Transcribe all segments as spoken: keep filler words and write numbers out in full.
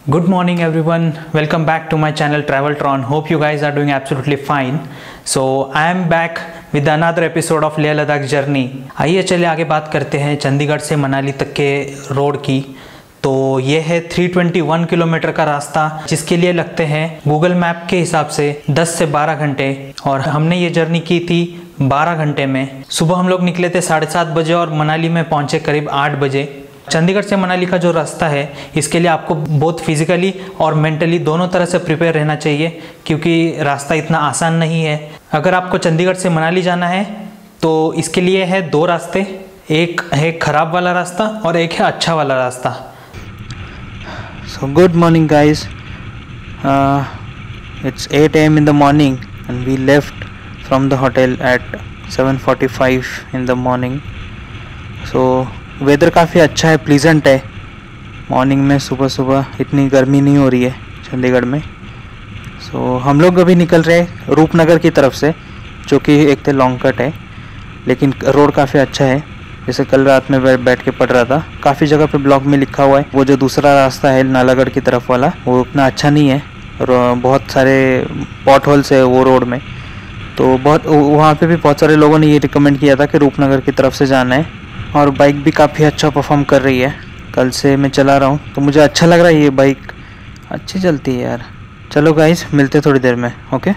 Good morning everyone, welcome back to my channel Traveltron. Hope you guys are doing absolutely fine. So I am back with another episode of Leh Ladakh journey. आइए चले आगे बात करते हैं चंडीगढ़ से मनाली तक के रोड की। तो ये है तीन सौ इक्कीस किलोमीटर का रास्ता, जिसके लिए लगते हैं गूगल मैप के हिसाब से दस से बारह घंटे, और हमने ये जर्नी की थी बारह घंटे में। सुबह हम लोग निकले थे साढ़े सात बजे और मनाली में पहुंचे करीब आठ बजे। चंडीगढ़ से मनाली का जो रास्ता है, इसके लिए आपको बहुत फिजिकली और मेंटली दोनों तरह से प्रिपेयर रहना चाहिए, क्योंकि रास्ता इतना आसान नहीं है। अगर आपको चंडीगढ़ से मनाली जाना है तो इसके लिए है दो रास्ते, एक है ख़राब वाला रास्ता और एक है अच्छा वाला रास्ता। So good morning guys, uh, it's eight A M in the morning and we left from the hotel at seven forty-five in the morning. So weather काफ़ी अच्छा है, प्लीजेंट है। मॉर्निंग में सुबह सुबह इतनी गर्मी नहीं हो रही है चंडीगढ़ में। सो so, हम लोग अभी निकल रहे हैं रूपनगर की तरफ से, जो कि एक तो लॉन्ग कट है, लेकिन रोड काफ़ी अच्छा है। जैसे कल रात में बैठ के पढ़ रहा था, काफ़ी जगह पे ब्लॉग में लिखा हुआ है वो जो दूसरा रास्ता है नालागढ़ की तरफ वाला, वो उतना अच्छा नहीं है और बहुत सारे पॉट होल्स है वो रोड में। तो बहुत वहाँ पे भी बहुत सारे लोगों ने ये रिकमेंड किया था कि रूपनगर की तरफ से जाना है, और बाइक भी काफ़ी अच्छा परफॉर्म कर रही है। कल से मैं चला रहा हूँ तो मुझे अच्छा लग रहा है, ये बाइक अच्छी चलती है यार। चलो गाइस, मिलते थोड़ी देर में, ओके।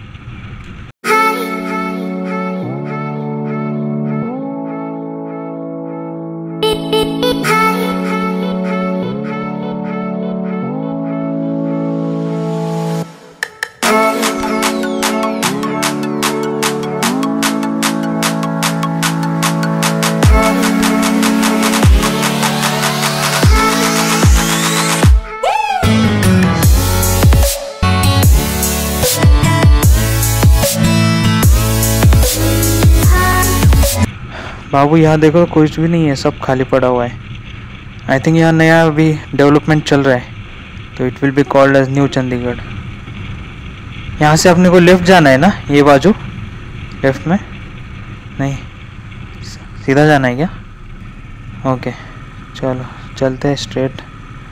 बाबू यहाँ देखो, कुछ भी नहीं है, सब खाली पड़ा हुआ है। आई थिंक यहाँ नया अभी डेवलपमेंट चल रहा है, तो it will be called as new Chandigarh. यहाँ से अपने को लेफ्ट जाना है ना, ये बाजू लेफ्ट में नहीं, सीधा जाना है क्या? ओके चलो चलते हैं straight.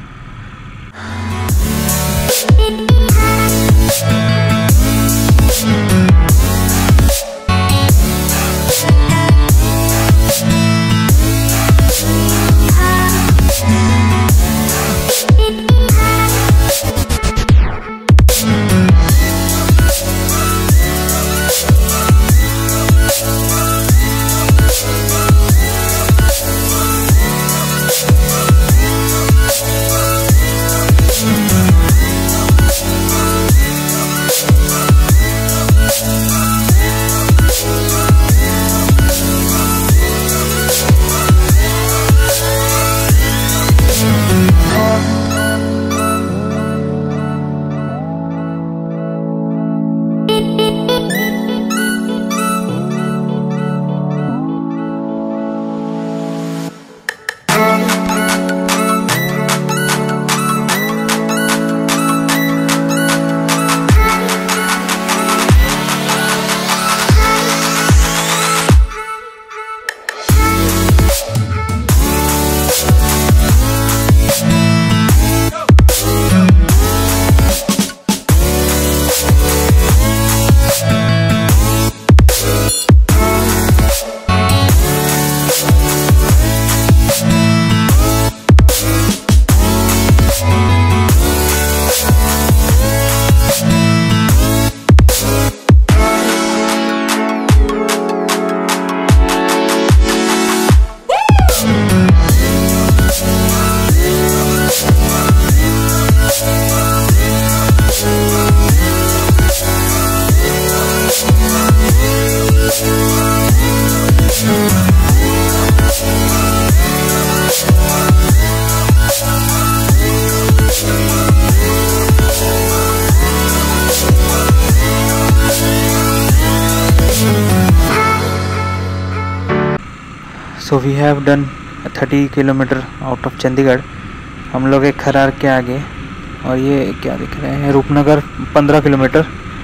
So we have done thirty kilometre out of Chandigarh. हम लोग एक खरार के आगे, और ये क्या दिख रहे हैं, रूपनगर पंद्रह kilometre,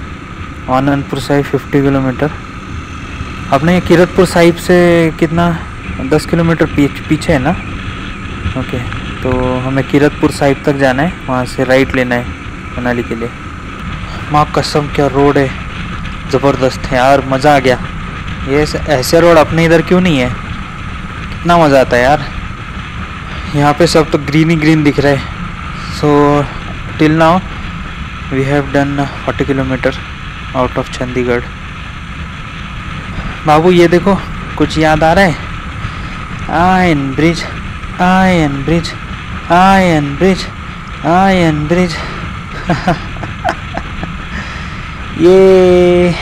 Anandpur Sahib fifty kilometre. अपने कीरतपुर साहिब से कितना, दस किलोमीटर पीछे है ना। ओके, तो हमें कीरतपुर साइड तक जाना है, वहाँ से राइट लेना है मनाली के लिए। माँ कसम क्या रोड है, ज़बरदस्त है यार, मज़ा आ गया। ये ऐसे रोड अपने इधर क्यों नहीं है, कितना मज़ा आता है यार। यहाँ पे सब तो ग्रीन ही ग्रीन दिख रहा है। So till now we have done forty kilometre out of Chandigarh. बाबू ये देखो कुछ याद आ रहा है? Iron bridge, iron bridge, iron bridge, iron bridge. ये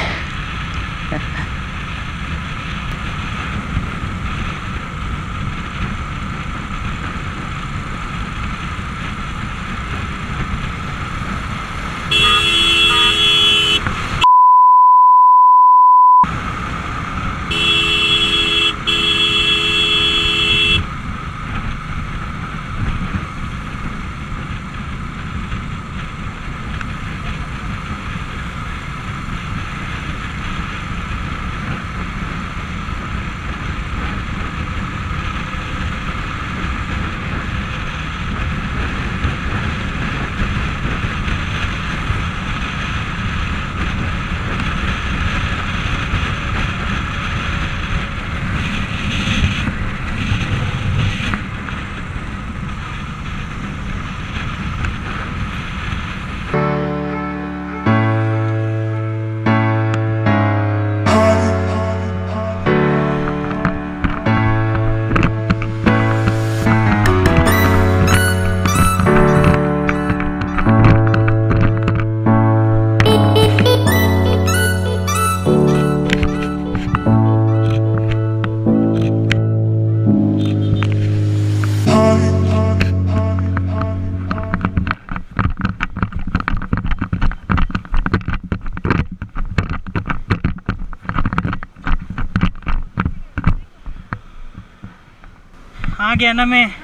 आ गया ना मैं।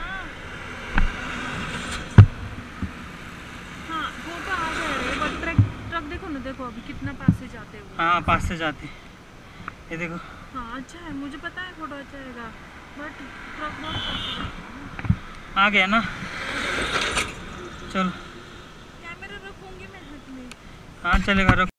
हाँ वो तो आ गया, बट ट्रक ट्रक देखो ना, देखो अभी कितना पास से जाते हैं। हाँ पास से जाते, ये देखो। हाँ अच्छा है, मुझे पता है फोटो अच्छा आएगा, बट ट्रक बहुत पास से जाते हैं। आ गया ना, चल कैमरा रखूंगी मैं हाथ में। हाँ चलेगा, रख।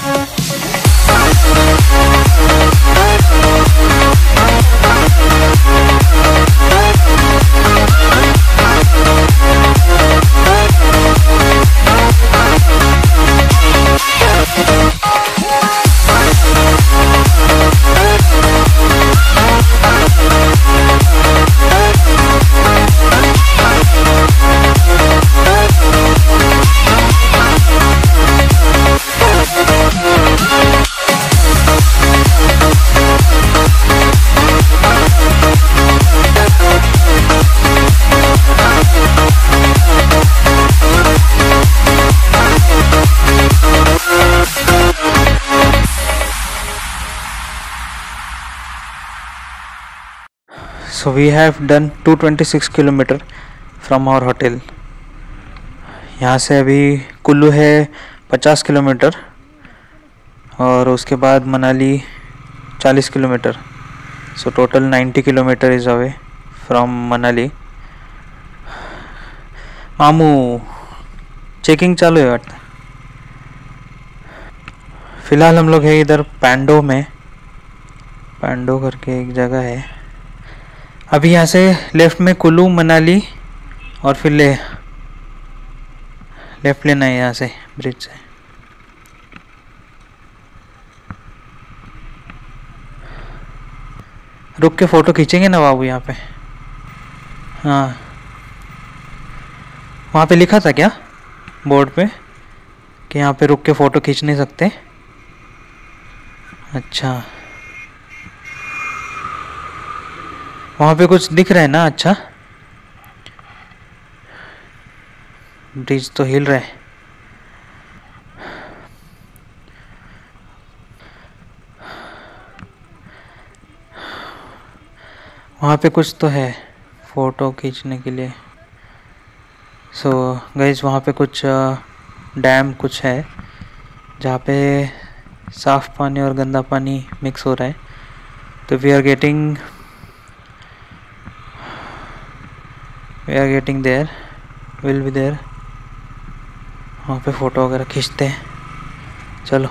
We'll be right back. So we have done two hundred twenty-six kilometer from our hotel. यहाँ से अभी कुल्लू है पचास किलोमीटर और उसके बाद मनाली चालीस kilometre. So total ninety kilometer is away from Manali. मामू चेकिंग चालू है. फिलहाल हम लोग है इधर पैंडो में. पैंडो करके एक जगह है. अभी यहाँ से लेफ्ट में कुल्लू मनाली और फिर ले लेफ्ट लेना है यहाँ से ब्रिज से. रुक के फ़ोटो खींचेंगे ना बाबू यहाँ पे. हाँ वहाँ पे लिखा था क्या बोर्ड पे कि यहाँ पे रुक के फ़ोटो खींच नहीं सकते. अच्छा वहाँ पे कुछ दिख रहा है ना. अच्छा ब्रिज तो हिल रहा है. वहाँ पे कुछ तो है फ़ोटो खींचने के लिए. सो गाइस वहाँ पे कुछ डैम कुछ है जहाँ पे साफ़ पानी और गंदा पानी मिक्स हो रहा है. तो we are getting we are getting there will be there. वहाँ पे फ़ोटो वगैरह खींचते हैं. चलो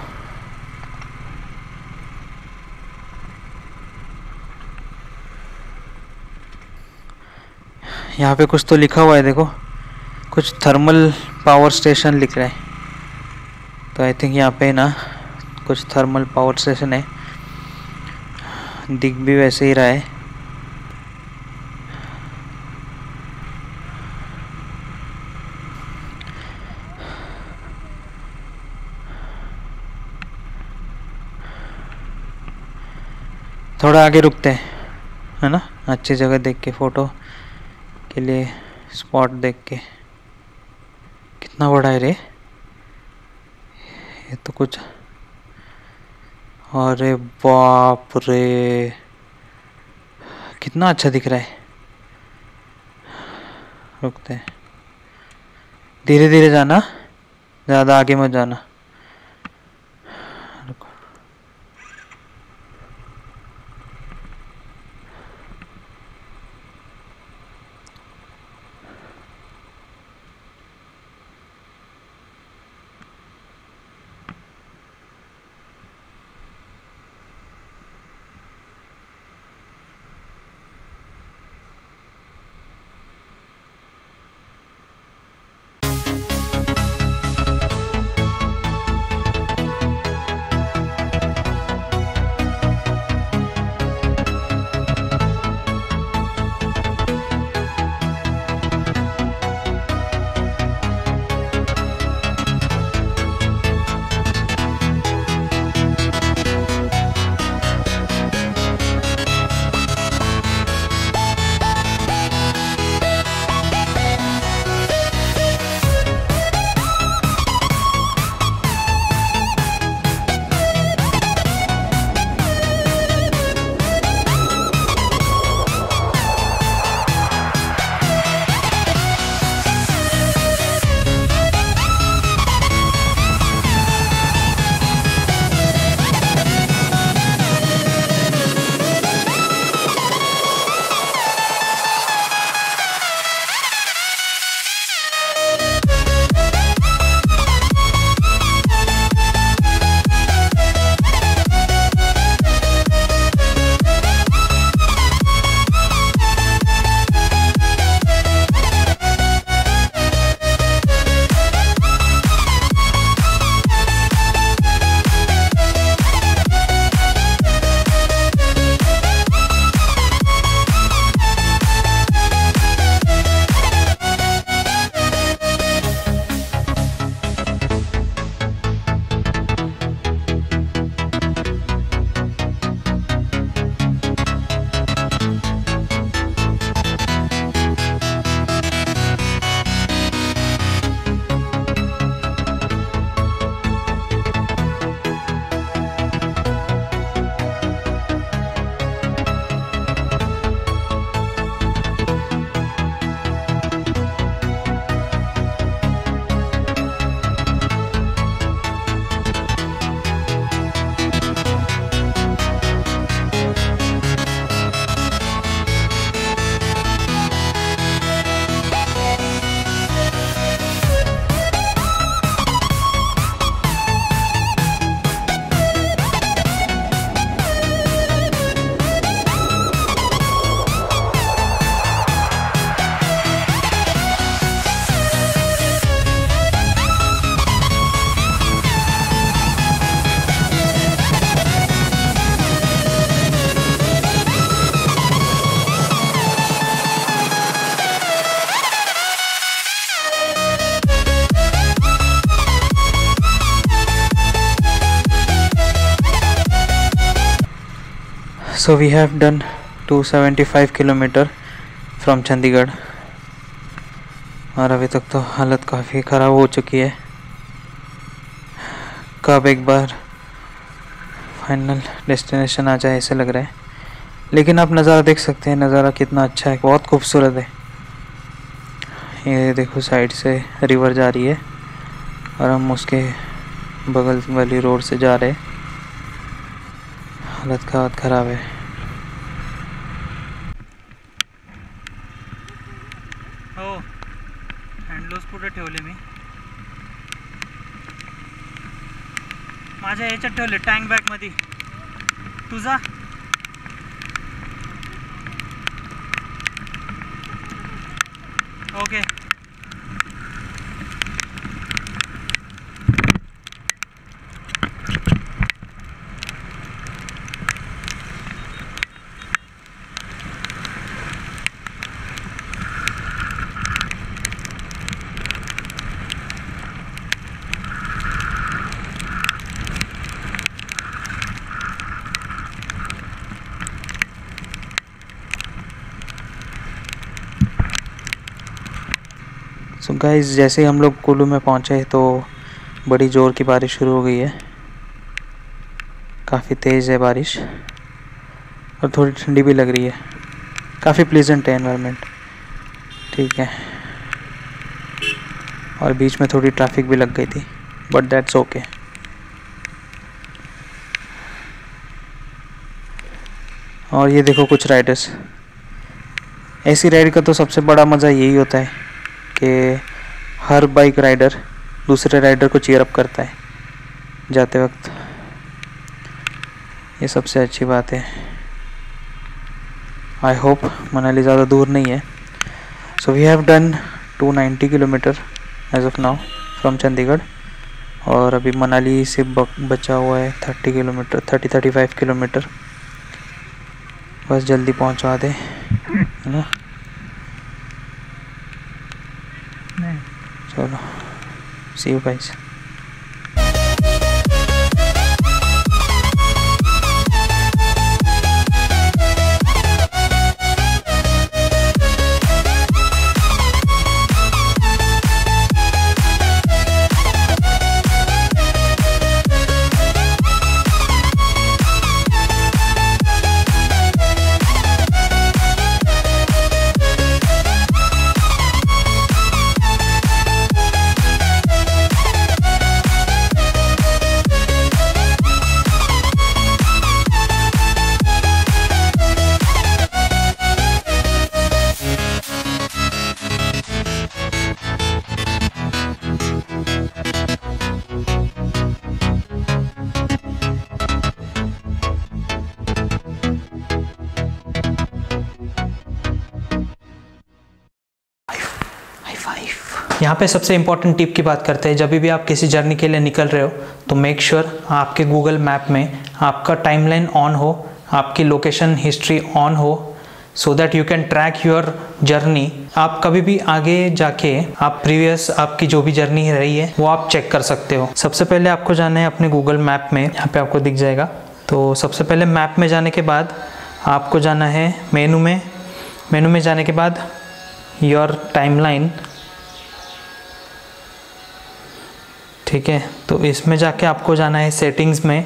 यहाँ पे कुछ तो लिखा हुआ है देखो. कुछ थर्मल पावर स्टेशन लिख रहा है. तो आई थिंक यहाँ पे ना कुछ थर्मल पावर स्टेशन है. दिख भी वैसे ही रहा है. थोड़ा आगे रुकते हैं है ना. अच्छी जगह देख के फ़ोटो के लिए स्पॉट देख के. कितना बड़ा है रे ये तो कुछ. अरे बाप रे कितना अच्छा दिख रहा है. रुकते हैं. धीरे धीरे जाना ज़्यादा आगे मत जाना. So we have done two seventy-five kilometre from Chandigarh और अभी तक तो हालत काफ़ी ख़राब हो चुकी है। कब एक बार फाइनल डेस्टिनेशन आ जाए ऐसे लग रहा है। लेकिन आप नज़ारा देख सकते हैं, नज़ारा कितना अच्छा है, बहुत खूबसूरत है। ये देखो साइड से रिवर जा रही है और हम उसके बगल वाली रोड से जा रहे हैं। हालत का हाथ ख़राब है। हो हँडलोज कुठे ठेवले मी? माझ्या याच्यात ठेवले टँक बॅग मध्ये। तुझा ओके। सो गाइस, जैसे ही हम लोग कुल्लू में पहुंचे तो बड़ी ज़ोर की बारिश शुरू हो गई है। काफ़ी तेज़ है बारिश और थोड़ी ठंडी भी लग रही है। काफ़ी प्लीजेंट है एनवायरनमेंट, ठीक है। और बीच में थोड़ी ट्रैफिक भी लग गई थी, बट दैट्स ओके। और ये देखो कुछ राइडर्स। ऐसी राइड का तो सबसे बड़ा मज़ा यही होता है कि हर बाइक राइडर दूसरे राइडर को चीयर अप करता है जाते वक्त। ये सबसे अच्छी बात है। आई होप मनाली ज़्यादा दूर नहीं है। So we have done two ninety kilometre as of now from Chandigarh और अभी मनाली से बचा हुआ है thirty kilometre thirty thirty five kilometre. बस जल्दी पहुंचा दे, है ना। चलो, सी यू गाइस। यहाँ पे सबसे इम्पॉर्टेंट टिप की बात करते हैं। जब भी आप किसी जर्नी के लिए निकल रहे हो तो मेक श्योर sure आपके गूगल मैप में आपका टाइमलाइन ऑन हो, आपकी लोकेशन हिस्ट्री ऑन हो, so that you can track your journey. आप कभी भी आगे जाके आप प्रीवियस आपकी जो भी जर्नी रही है वो आप चेक कर सकते हो। सबसे पहले आपको जाना है अपने गूगल मैप में, यहाँ पे आपको दिख जाएगा। तो सबसे पहले मैप में जाने के बाद आपको जाना है मेनू में। मेनू में जाने के बाद योर टाइमलाइन, ठीक है। तो इसमें जाके आपको जाना है सेटिंग्स में।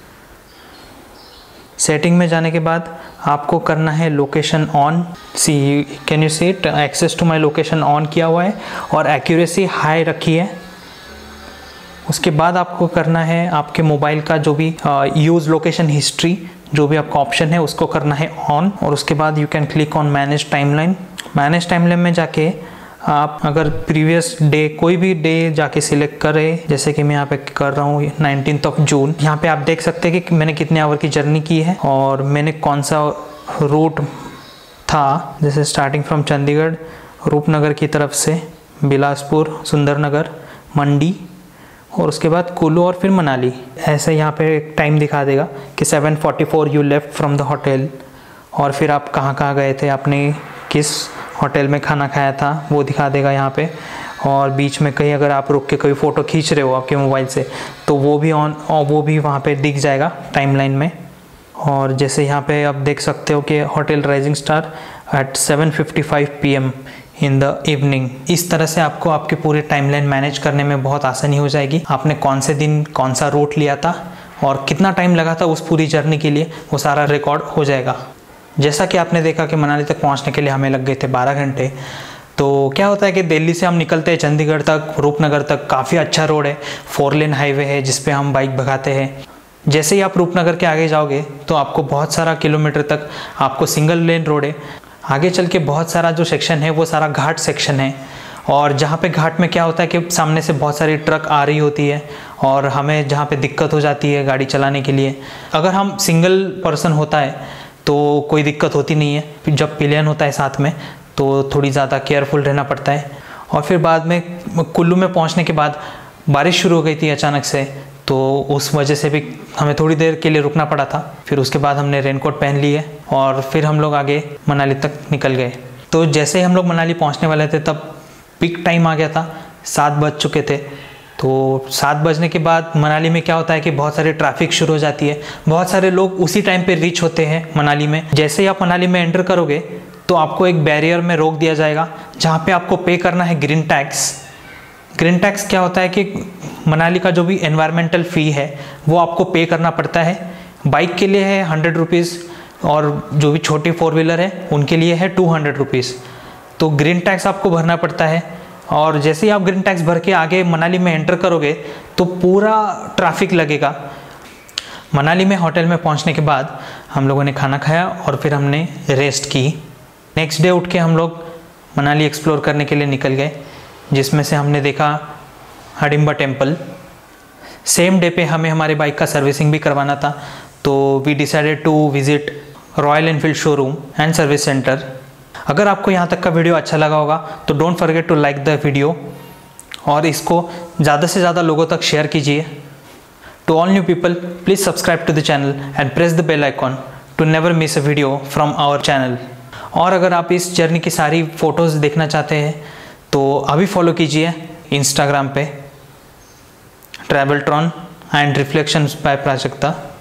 सेटिंग में जाने के बाद आपको करना है location on. See can you see it, access to my location on किया हुआ है और एक्यूरेसी हाई रखी है। उसके बाद आपको करना है आपके मोबाइल का जो भी यूज़ लोकेशन हिस्ट्री जो भी आपका ऑप्शन है उसको करना है ऑन। और उसके बाद you can click on manage timeline. Manage timeline में जाके आप अगर प्रीवियस डे कोई भी डे जाके सिलेक्ट करें, जैसे कि मैं यहाँ पे कर रहा हूँ नाइनटीन्थ ऑफ जून। यहाँ पे आप देख सकते हैं कि मैंने कितने आवर की जर्नी की है और मैंने कौन सा रूट था। जैसे स्टार्टिंग फ्रॉम चंडीगढ़, रूपनगर की तरफ से बिलासपुर, सुंदरनगर, मंडी और उसके बाद कुल्लू और फिर मनाली। ऐसे यहाँ पे टाइम दिखा देगा कि seven forty four you left from the hotel और फिर आप कहाँ कहाँ गए थे, आपने किस होटल में खाना खाया था वो दिखा देगा यहाँ पे। और बीच में कहीं अगर आप रुक के कोई फ़ोटो खींच रहे हो आपके मोबाइल से तो वो भी ऑन और वो भी वहाँ पे दिख जाएगा टाइमलाइन में। और जैसे यहाँ पे आप देख सकते हो कि hotel Rising Star at seven fifty five P M in the evening. इस तरह से आपको आपके पूरे टाइमलाइन मैनेज करने में बहुत आसानी हो जाएगी। आपने कौन से दिन कौन सा रूट लिया था और कितना टाइम लगा था उस पूरी जर्नी के लिए, वो सारा रिकॉर्ड हो जाएगा। जैसा कि आपने देखा कि मनाली तक पहुंचने के लिए हमें लग गए थे बारह घंटे। तो क्या होता है कि दिल्ली से हम निकलते हैं चंडीगढ़ तक, रूपनगर तक काफ़ी अच्छा रोड है, फोर लेन हाईवे है जिस पे हम बाइक भगाते हैं। जैसे ही आप रूपनगर के आगे जाओगे तो आपको बहुत सारा किलोमीटर तक आपको सिंगल लेन रोड है। आगे चल के बहुत सारा जो सेक्शन है वो सारा घाट सेक्शन है, और जहाँ पे घाट में क्या होता है कि सामने से बहुत सारी ट्रक आ रही होती है और हमें जहाँ पे दिक्कत हो जाती है गाड़ी चलाने के लिए। अगर हम सिंगल पर्सन होता है तो कोई दिक्कत होती नहीं है, जब पिलियन होता है साथ में तो थोड़ी ज़्यादा केयरफुल रहना पड़ता है। और फिर बाद में कुल्लू में पहुँचने के बाद बारिश शुरू हो गई थी अचानक से, तो उस वजह से भी हमें थोड़ी देर के लिए रुकना पड़ा था। फिर उसके बाद हमने रेनकोट पहन लिए और फिर हम लोग आगे मनाली तक निकल गए। तो जैसे ही हम लोग मनाली पहुंचने वाले थे तब पीक टाइम आ गया था, सात बज चुके थे। तो सात बजने के बाद मनाली में क्या होता है कि बहुत सारे ट्रैफिक शुरू हो जाती है, बहुत सारे लोग उसी टाइम पे रीच होते हैं मनाली में। जैसे ही आप मनाली में एंटर करोगे तो आपको एक बैरियर में रोक दिया जाएगा जहाँ पे आपको पे करना है ग्रीन टैक्स। ग्रीन टैक्स क्या होता है कि मनाली का जो भी एनवायरमेंटल फ़ी है वो आपको पे करना पड़ता है। बाइक के लिए है हंड्रेड रुपीज़ और जो भी छोटी फोर व्हीलर है उनके लिए है टू हंड्रेड रुपीज़। तो ग्रीन टैक्स आपको भरना पड़ता है। और जैसे ही आप ग्रीन टैक्स भर के आगे मनाली में एंटर करोगे तो पूरा ट्रैफिक लगेगा। मनाली में होटल में पहुंचने के बाद हम लोगों ने खाना खाया और फिर हमने रेस्ट की। नेक्स्ट डे उठ के हम लोग मनाली एक्सप्लोर करने के लिए निकल गए, जिसमें से हमने देखा हडिम्बा टेम्पल। सेम डे पे हमें हमारे बाइक का सर्विसिंग भी करवाना था, तो we decided to visit Royal Enfield showroom and service centre. अगर आपको यहाँ तक का वीडियो अच्छा लगा होगा तो don't forget to like the video और इसको ज़्यादा से ज़्यादा लोगों तक शेयर कीजिए। To all new people please subscribe to the channel and press the bell icon to never miss a video from our channel. और अगर आप इस जर्नी की सारी फ़ोटोज़ देखना चाहते हैं तो अभी फॉलो कीजिए इंस्टाग्राम पे Traveltron and reflections by Prajakta.